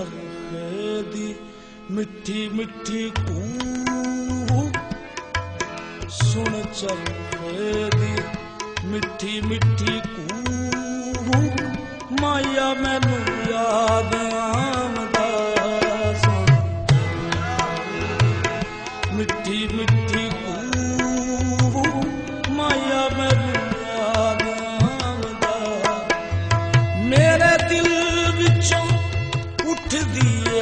चरखे दी मिठी मिठी कूहू सुन चरखे दी मिठी मिठी कूहू माया मैनू याद आमदा सुन मिठी मिठी कूहू माया मैनू याद आमदा मेरे दिल विचों उठ दिए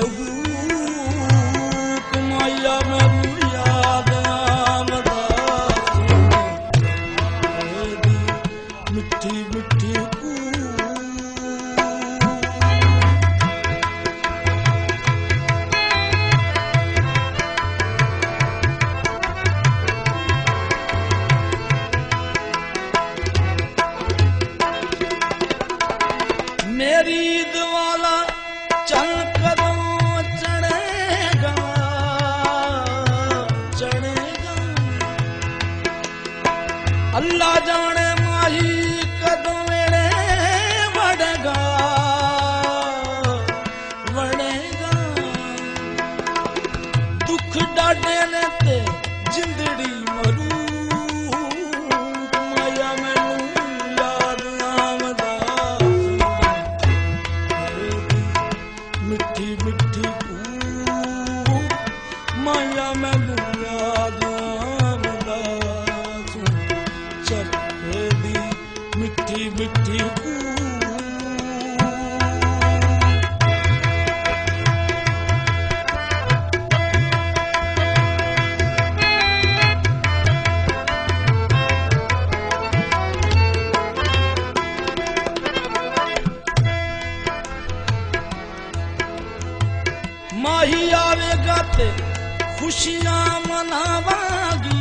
हूक माया मैनू याद आमदा मिठी मिठी मेरी ईद वाला चल कदों चढ़ेगा चढ़ेगा अल्लाह जाने माही कदों वेड़े वड़ेगा वड़ेगा दुख डाडे ने ते जिंदड़ी मरू माया मैनू याद आमदा मिठी मिठी कूहू माया मैनू याद आमदा चरखे दी मिठी मिठी माही आवेगा ते खुशियां मनावांगी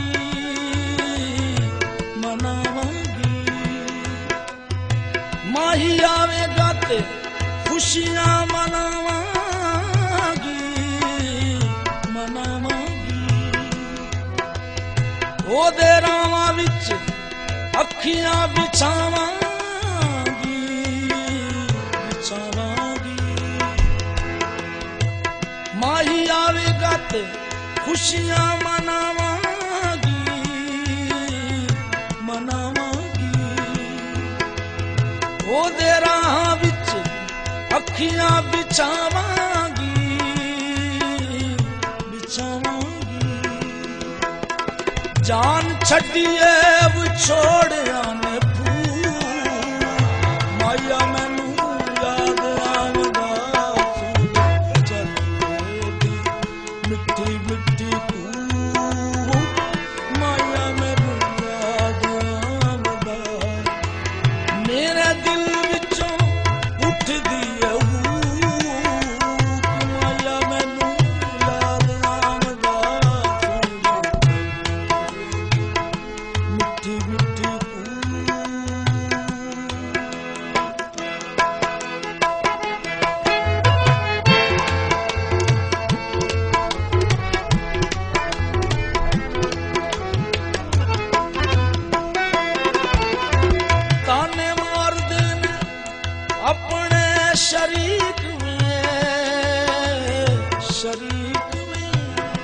मनावांगी माही आवेगा ते खुशियां मनावांगी मनावांगी ओदे रावां विच अखियां बिछावांगी बिछावांगी माही आवेगा ते खुशियां मनावांगी मनावांगी ओदे राह विच अखियां बिछावांगी बिछावांगी जान छड्डिए विछोड़िया ने माया मैनू याद आमदा मिठी मिठी कूहू माया मैनू याद आमदा मेरे दिल विचों उठ दिए माया मैनू याद आमदा मिठी मिठी ताने मार देने अपने शरीक में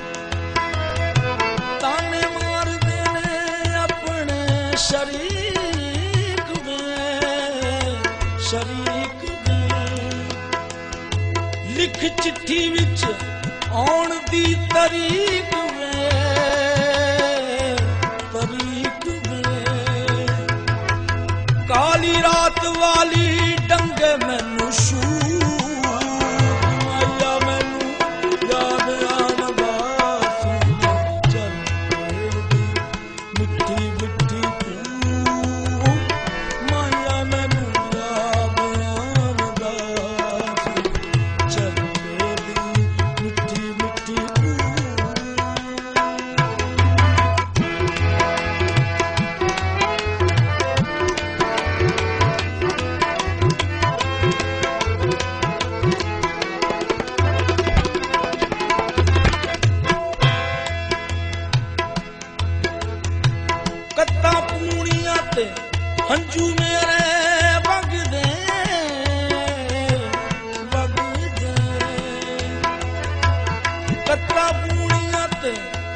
ताने मार देने अपने शरीक में लिख चिट्ठी विच आउण दी तरीक में काली रात वाली डंगे मैनू शू माया मैनू याद आमदा मिठी मिठी कूहू माया मैनू याद आमदा चरखे दी मिठी मिठी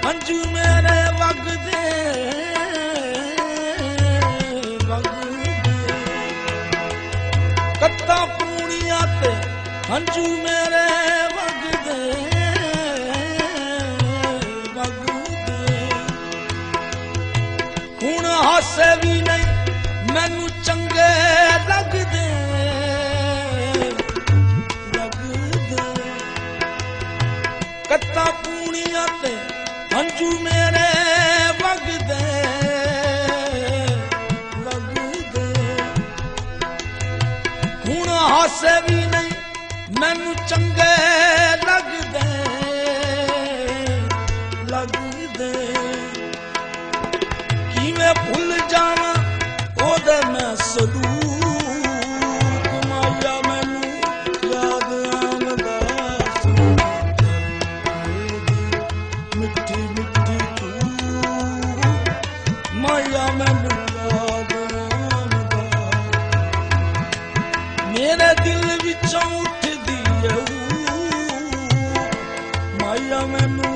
ਹੰਝੂ ਮੇਰੇ ਵਗਦੇ ਕੱਤਾਂ ਪੂਣੀਆਂ ਤੇ ਹੰਝੂ ਮੇਰੇ ਵਗਦੇ ਹੁਣ ਹਾਸੇ ਵੀ ਨਹੀਂ ਮੈਨੂੰ ਚੰਗੇ ਲੱਗਦੇ ਕੱਤਾਂ ਪੂਣੀਆਂ ਤੇ ਹੰਝੂ ਮੇਰੇ ਵਗਦੇ ਹੁਣ ਹਾਸੇ ਵੀ ਨਹੀਂ ਮੈਨੂੰ ਚੰਗੇ ਲੱਗਦੇ ਕਿਵੇਂ ਭੁੱਲ ਜਾਵਾਂ ਉਹਦੇ ਮੈਂ ਸਲੂਕ ਮਾਇਆ ਮੈਨੂੰ ਯਾਦ ਆਉਂਦਾ ਮਿੱਠੀ ਮਿੱਠੀ ਤੂੰ ਮਾਇਆ ਮੈਨੂੰ ਯਾਦ ਆਉਂਦਾ ਮੇਰੇ ਦਿਲ ਵਿੱਚੋਂ ਉੱਠਦੀ ਏ ਮਾਇਆ ਮੈਨੂੰ